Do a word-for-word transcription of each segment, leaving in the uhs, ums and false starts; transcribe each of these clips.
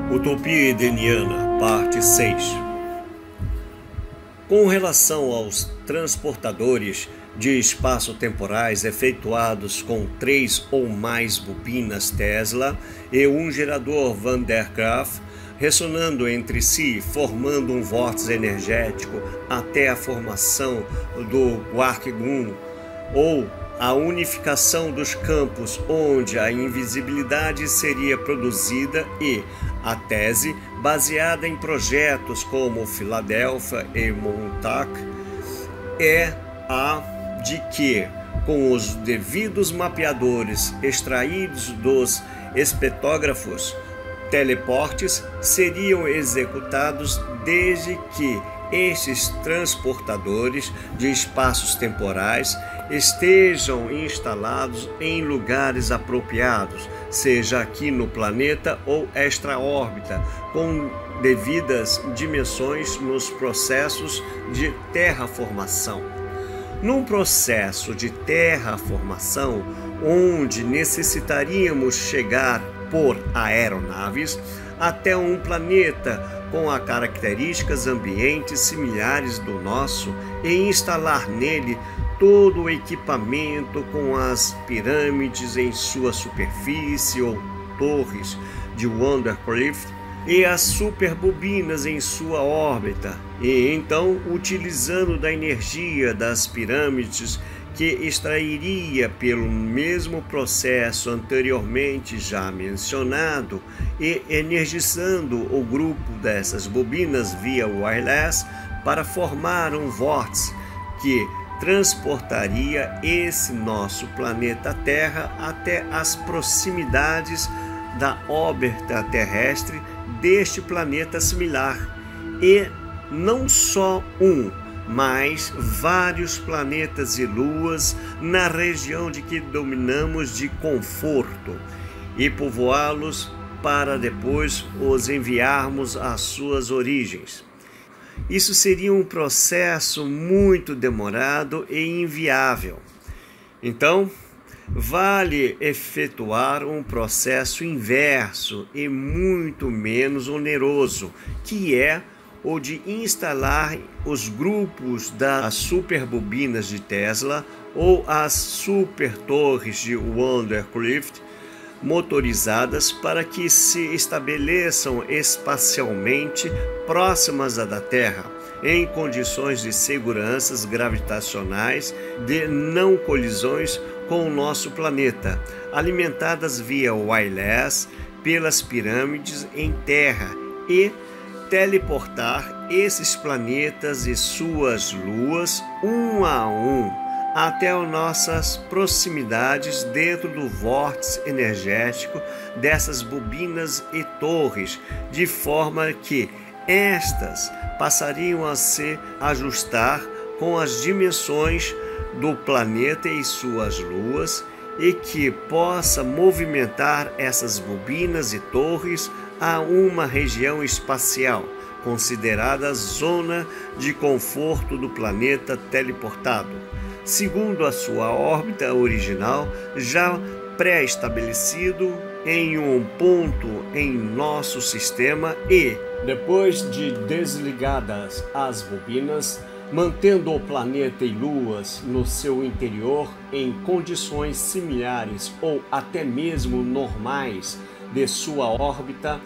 Utopia Edeniana, parte seis. Com relação aos transportadores de espaço-temporais efetuados com três ou mais bobinas Tesla e um gerador Van der Graaf, ressonando entre si, formando um vórtice energético até a formação do quark gluon, ou a unificação dos campos onde a invisibilidade seria produzida e a tese, baseada em projetos como Filadélfia e Montauk, é a de que, com os devidos mapeadores extraídos dos espectrógrafos, teleportes seriam executados desde que estes transportadores de espaços temporais estejam instalados em lugares apropriados, seja aqui no planeta ou extra-órbita, com devidas dimensões nos processos de terraformação. Num processo de terraformação, onde necessitaríamos chegar por aeronaves até um planeta com as características ambientes similares do nosso e instalar nele todo o equipamento com as pirâmides em sua superfície ou torres de Wandercliff e as superbobinas em sua órbita, e então, utilizando da energia das pirâmides que extrairia pelo mesmo processo anteriormente já mencionado e energizando o grupo dessas bobinas via wireless para formar um vórtice que transportaria esse nosso planeta Terra até as proximidades da órbita terrestre deste planeta similar, e não só um, mas vários planetas e luas na região de que dominamos de conforto, e povoá-los para depois os enviarmos às suas origens. Isso seria um processo muito demorado e inviável. Então, vale efetuar um processo inverso e muito menos oneroso, que é o de instalar os grupos das superbobinas de Tesla ou as supertorres de Wandercliff motorizadas para que se estabeleçam espacialmente próximas à da Terra, em condições de seguranças gravitacionais de não colisões com o nosso planeta, alimentadas via wireless pelas pirâmides em terra, e teleportar esses planetas e suas luas um a um até as nossas proximidades dentro do vórtice energético dessas bobinas e torres, de forma que estas passariam a se ajustar com as dimensões do planeta e suas luas, e que possa movimentar essas bobinas e torres a uma região espacial, considerada zona de conforto do planeta teleportado, segundo a sua órbita original, já pré-estabelecido em um ponto em nosso sistema, e, depois de desligadas as bobinas, mantendo o planeta e luas no seu interior em condições similares ou até mesmo normais de sua órbita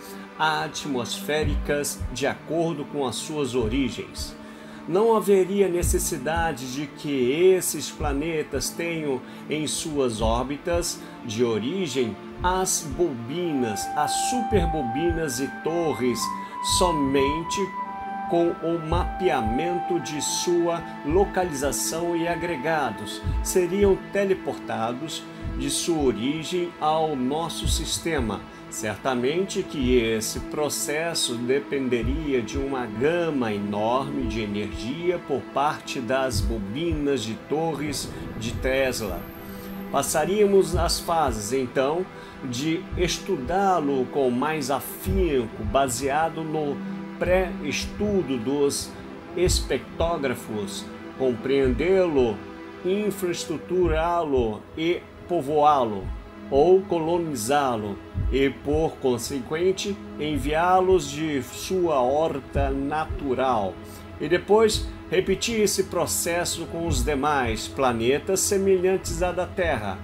atmosféricas de acordo com as suas origens. Não haveria necessidade de que esses planetas tenham em suas órbitas de origem as bobinas, as superbobinas e torres, somente com o mapeamento de sua localização e agregados, seriam teleportados de sua origem ao nosso sistema. Certamente que esse processo dependeria de uma gama enorme de energia por parte das bobinas de torres de Tesla. Passaríamos as fases, então, de estudá-lo com mais afinco, baseado no pré-estudo dos espectrógrafos, compreendê-lo, infraestruturá-lo e povoá-lo, ou colonizá-lo, e, por consequente, enviá-los de sua horta natural e depois repetir esse processo com os demais planetas semelhantes à da Terra,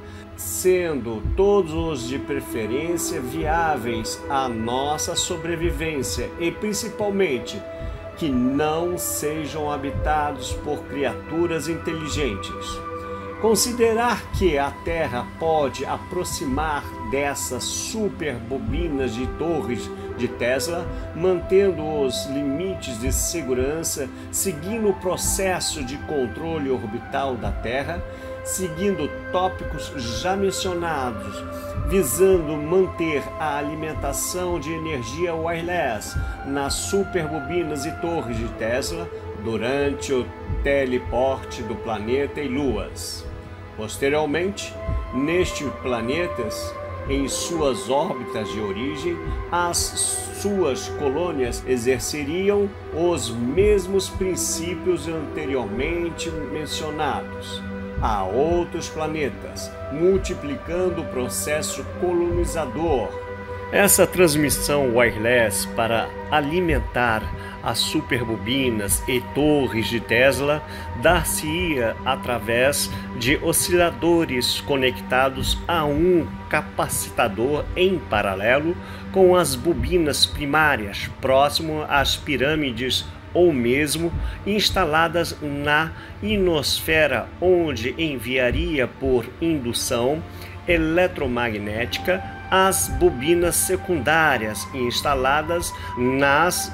sendo todos os de preferência viáveis à nossa sobrevivência e, principalmente, que não sejam habitados por criaturas inteligentes. Considerar que a Terra pode aproximar dessas superbobinas de torres de Tesla, mantendo os limites de segurança, seguindo o processo de controle orbital da Terra, seguindo tópicos já mencionados, visando manter a alimentação de energia wireless nas superbobinas e torres de Tesla durante o teleporte do planeta e luas. Posteriormente, nestes planetas, em suas órbitas de origem, as suas colônias exerceriam os mesmos princípios anteriormente mencionados a outros planetas, multiplicando o processo colonizador. Essa transmissão wireless para alimentar as superbobinas e torres de Tesla dar-se-ia através de osciladores conectados a um capacitador em paralelo com as bobinas primárias, próximo às pirâmides ou mesmo instaladas na ionosfera, onde enviaria por indução eletromagnética as bobinas secundárias instaladas nas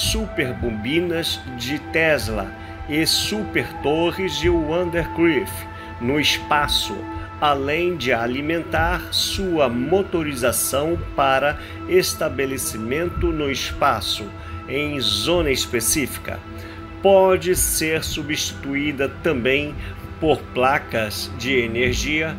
superbobinas de Tesla e supertorres de Vandergriff no espaço, além de alimentar sua motorização para estabelecimento no espaço em zona específica. Pode ser substituída também por placas de energia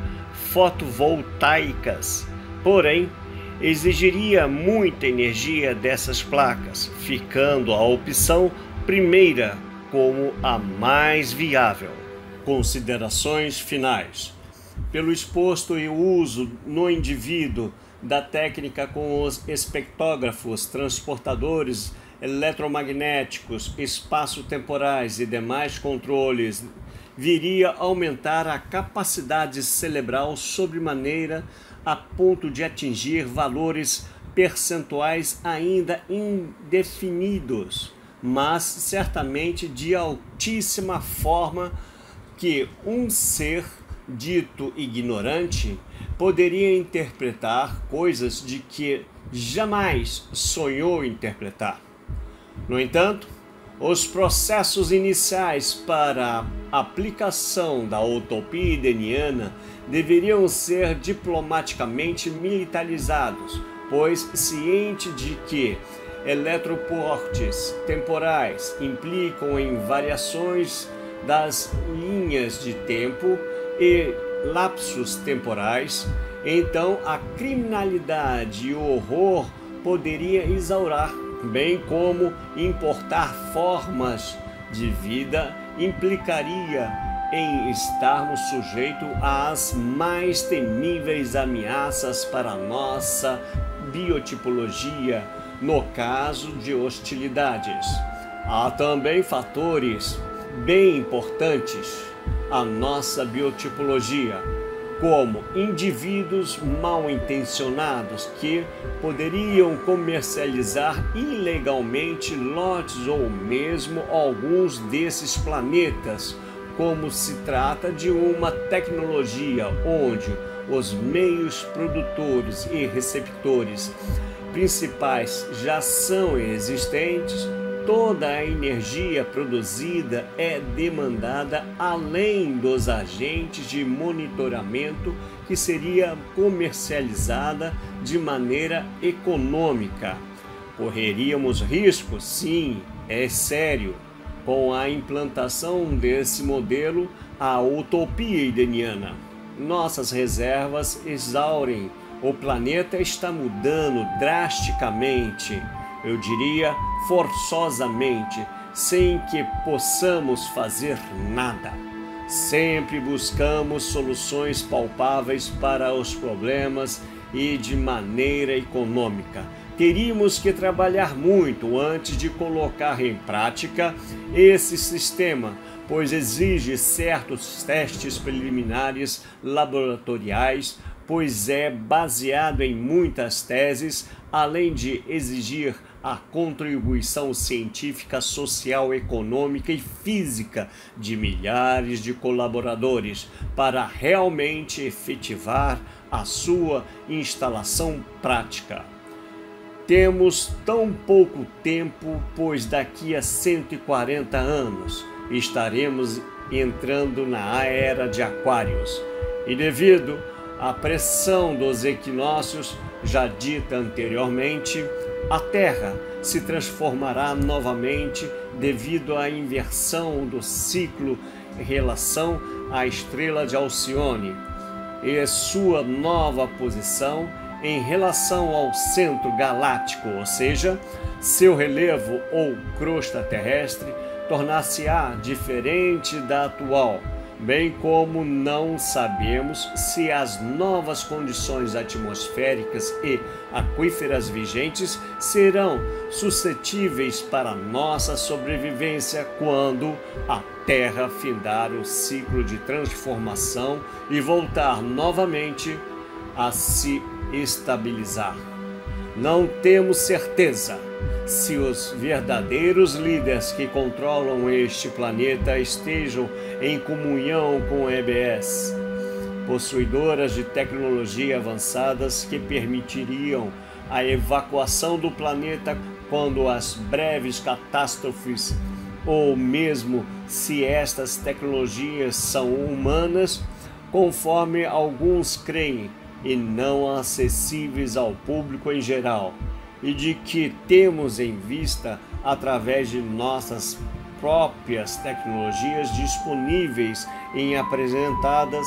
fotovoltaicas, porém exigiria muita energia dessas placas, ficando a opção primeira como a mais viável. Considerações finais. Pelo exposto e uso no indivíduo da técnica com os espectrógrafos, transportadores eletromagnéticos, espaço-temporais e demais controles, viria a aumentar a capacidade cerebral sobremaneira a ponto de atingir valores percentuais ainda indefinidos, mas certamente de altíssima forma que um ser dito ignorante poderia interpretar coisas de que jamais sonhou interpretar. No entanto, os processos iniciais para a aplicação da utopia ideniana deveriam ser diplomaticamente militarizados, pois ciente de que eletroportes temporais implicam em variações das linhas de tempo e lapsos temporais, então a criminalidade e o horror poderia exaurar, bem como importar formas de vida implicaria em estarmos sujeitos às mais temíveis ameaças para nossa biotipologia no caso de hostilidades. Há também fatores bem importantes à nossa biotipologia, como indivíduos mal intencionados que poderiam comercializar ilegalmente lotes ou mesmo alguns desses planetas, como se trata de uma tecnologia onde os meios produtores e receptores principais já são existentes. Toda a energia produzida é demandada além dos agentes de monitoramento que seria comercializada de maneira econômica. Correríamos riscos? Sim, é sério. Com a implantação desse modelo, a utopia ideniana. Nossas reservas exaurem. O planeta está mudando drasticamente. Eu diria forçosamente, sem que possamos fazer nada. Sempre buscamos soluções palpáveis para os problemas e de maneira econômica. Teríamos que trabalhar muito antes de colocar em prática esse sistema, pois exige certos testes preliminares laboratoriais, pois é baseado em muitas teses, além de exigir a contribuição científica, social, econômica e física de milhares de colaboradores para realmente efetivar a sua instalação prática. Temos tão pouco tempo, pois daqui a cento e quarenta anos estaremos entrando na era de Aquários, e devido à pressão dos equinócios já dita anteriormente, a Terra se transformará novamente devido à inversão do ciclo em relação à estrela de Alcione e sua nova posição em relação ao centro galáctico, ou seja, seu relevo ou crosta terrestre tornar-se-á diferente da atual, bem como não sabemos se as novas condições atmosféricas e aquíferas vigentes serão suscetíveis para nossa sobrevivência quando a Terra findar o ciclo de transformação e voltar novamente a se estabilizar. Não temos certeza se os verdadeiros líderes que controlam este planeta estejam em comunhão com o E B S, possuidoras de tecnologia avançadas que permitiriam a evacuação do planeta quando as breves catástrofes, ou mesmo se estas tecnologias são humanas, conforme alguns creem, e não acessíveis ao público em geral, e de que temos em vista através de nossas próprias tecnologias disponíveis e apresentadas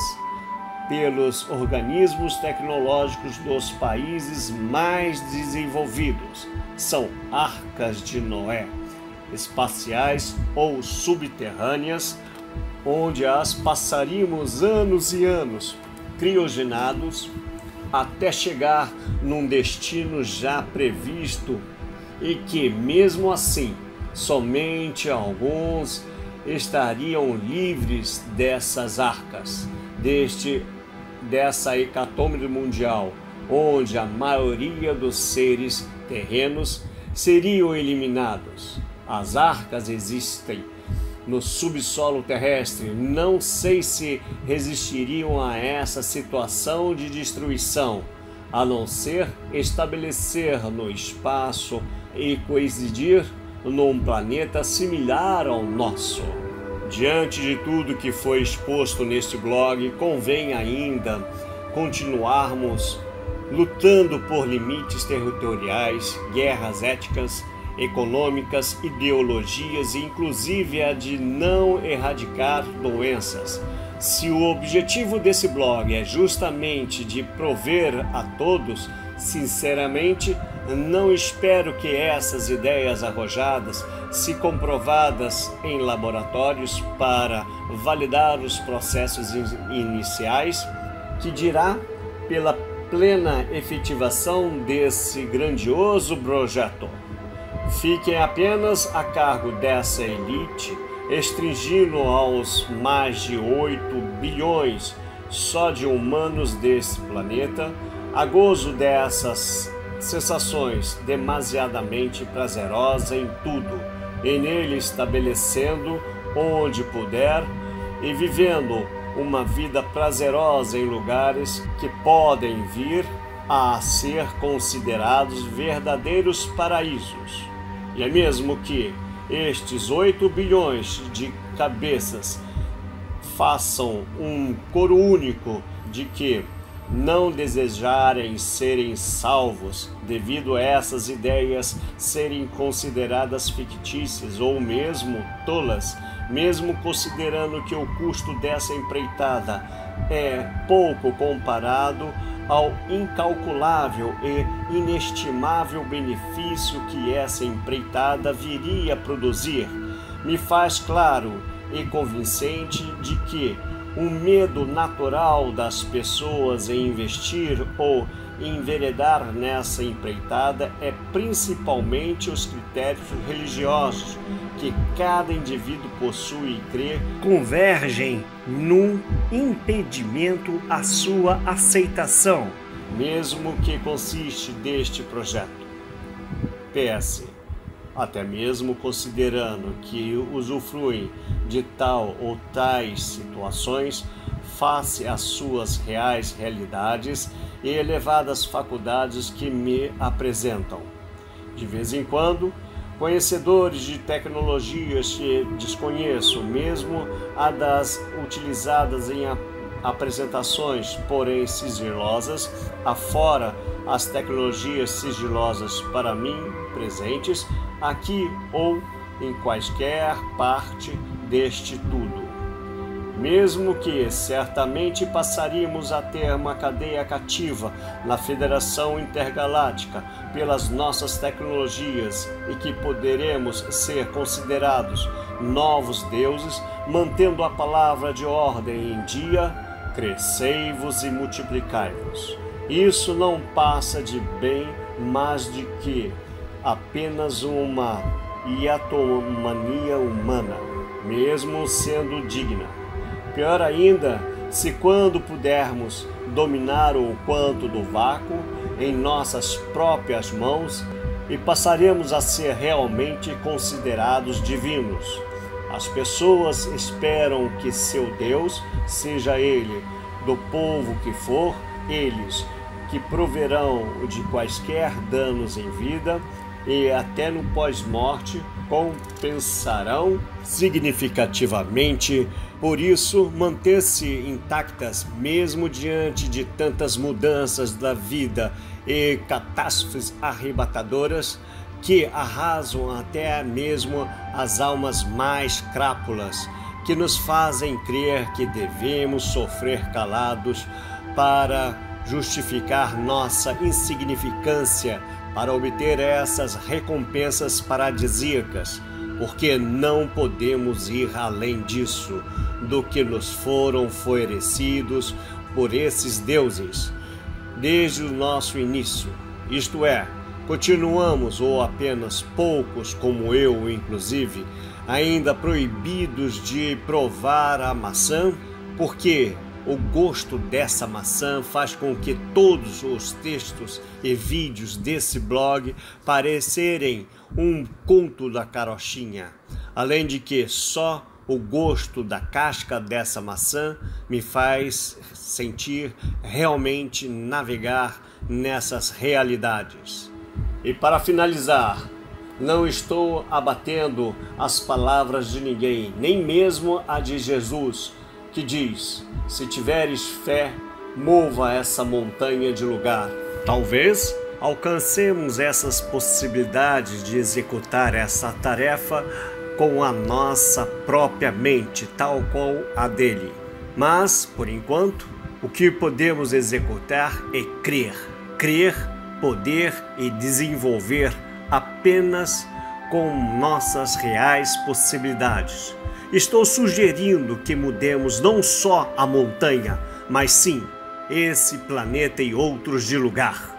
pelos organismos tecnológicos dos países mais desenvolvidos. São arcas de Noé, espaciais ou subterrâneas, onde as passaríamos anos e anos criogenados até chegar num destino já previsto, e que mesmo assim somente alguns estariam livres dessas arcas, deste dessa hecatombe mundial, onde a maioria dos seres terrenos seriam eliminados. As arcas existem no subsolo terrestre, não sei se resistiriam a essa situação de destruição, a não ser estabelecer no espaço e coincidir num planeta similar ao nosso. Diante de tudo que foi exposto neste blog, convém ainda continuarmos lutando por limites territoriais, guerras éticas, econômicas, ideologias e inclusive a de não erradicar doenças. Se o objetivo desse blog é justamente de prover a todos, sinceramente, não espero que essas ideias arrojadas, se comprovadas em laboratórios para validar os processos iniciais, que dirá pela plena efetivação desse grandioso projeto, fiquem apenas a cargo dessa elite, restringindo aos mais de oito bilhões só de humanos desse planeta, a gozo dessas sensações demasiadamente prazerosas em tudo, e nele estabelecendo onde puder e vivendo uma vida prazerosa em lugares que podem vir a ser considerados verdadeiros paraísos. E é mesmo que estes oito bilhões de cabeças façam um coro único de que não desejarem serem salvos devido a essas ideias serem consideradas fictícias ou mesmo tolas, mesmo considerando que o custo dessa empreitada é pouco comparado ao incalculável e inestimável benefício que essa empreitada viria a produzir, me faz claro e convincente de que o medo natural das pessoas em investir ou enveredar nessa empreitada é principalmente os critérios religiosos que cada indivíduo possui e crê convergem num impedimento à sua aceitação, mesmo que consiste deste projeto. P S. Até mesmo considerando que usufruem de tal ou tais situações face às suas reais realidades e elevadas faculdades que me apresentam. De vez em quando, conhecedores de tecnologias que desconheço, mesmo a das utilizadas em apresentações, porém sigilosas, afora as tecnologias sigilosas para mim presentes, aqui ou em quaisquer parte deste tudo. Mesmo que certamente passaríamos a ter uma cadeia cativa na Federação Intergaláctica pelas nossas tecnologias e que poderemos ser considerados novos deuses, mantendo a palavra de ordem em dia, crescei-vos e multiplicai-vos. Isso não passa de bem mais de que apenas uma hiatomania humana, mesmo sendo digna. Pior ainda, se quando pudermos dominar o quanto do vácuo em nossas próprias mãos e passaremos a ser realmente considerados divinos. As pessoas esperam que seu Deus, seja ele do povo que for, eles que proverão de quaisquer danos em vida e até no pós-morte compensarão significativamente. Por isso, manter-se intactas mesmo diante de tantas mudanças da vida e catástrofes arrebatadoras que arrasam até mesmo as almas mais crápulas, que nos fazem crer que devemos sofrer calados para justificar nossa insignificância, para obter essas recompensas paradisíacas, porque não podemos ir além disso, do que nos foram oferecidos por esses deuses desde o nosso início. Isto é, continuamos, ou apenas poucos, como eu inclusive, ainda proibidos de provar a maçã, porque o gosto dessa maçã faz com que todos os textos e vídeos desse blog parecerem um conto da carochinha, além de que só o gosto da casca dessa maçã me faz sentir realmente navegar nessas realidades. E para finalizar, não estou abatendo as palavras de ninguém, nem mesmo a de Jesus, que diz: se tiveres fé, mova essa montanha de lugar. Talvez alcancemos essas possibilidades de executar essa tarefa com a nossa própria mente, tal qual a dele. Mas, por enquanto, o que podemos executar é crer. Crer, poder e desenvolver apenas com nossas reais possibilidades. Estou sugerindo que mudemos não só a montanha, mas sim esse planeta e outros de lugar.